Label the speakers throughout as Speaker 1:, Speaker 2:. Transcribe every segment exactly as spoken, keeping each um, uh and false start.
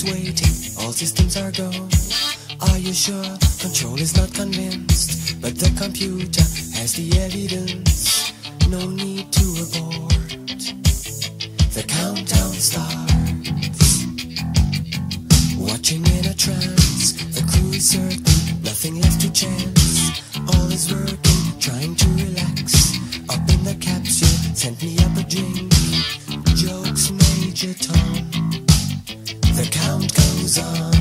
Speaker 1: waiting, all systems are go. Are you sure? Control is not convinced, but the computer has the evidence. No need to abort. The countdown starts. Watching in a trance, the crew is certain, nothing left to chance. All is working, trying to relax. Up in the capsule, sent me up a drink. Jokes, Major Tom. The count goes on.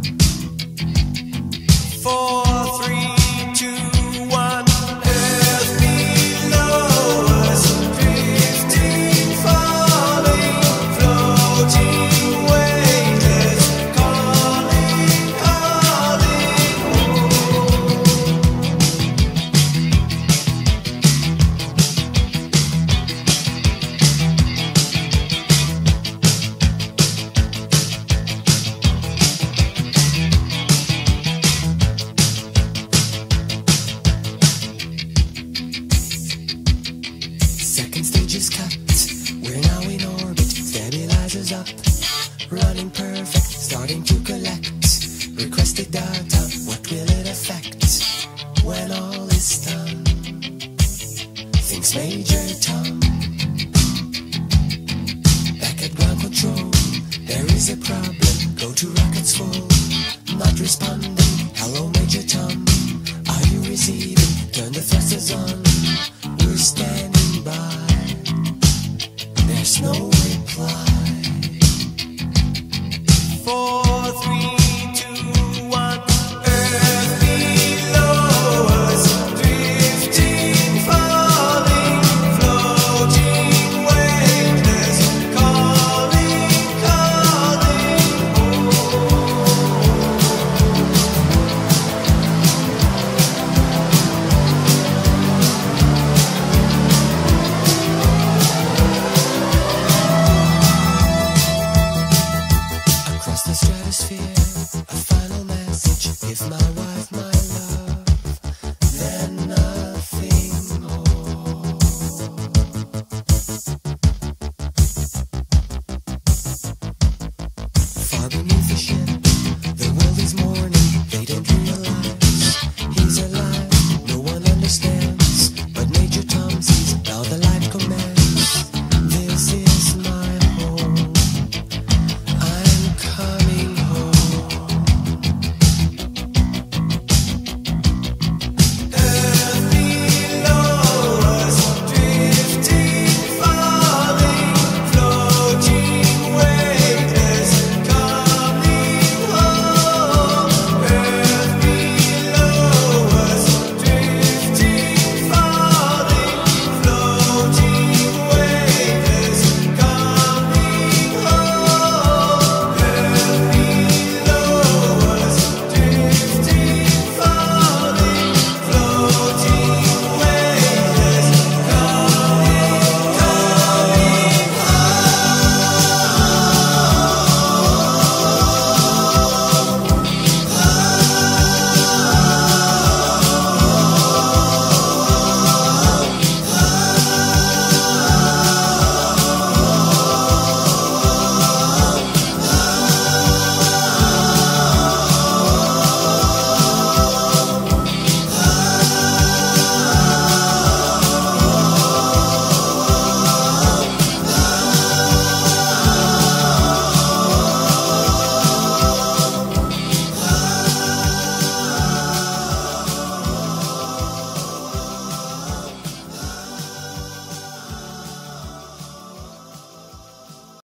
Speaker 1: Four, three, two, one. Earth below us, drifting, falling, floating, weightless, calling, calling home. Second stage is cut, we're now in orbit, stabilizers up, running perfect, starting to collect, requested data, what will it affect, when all is done, thinks Major Tom, back at ground control, there is a problem, go to rockets full, not responding, hello Major Tom, are you receiving, turn the thrusters on, we're standing by. There's no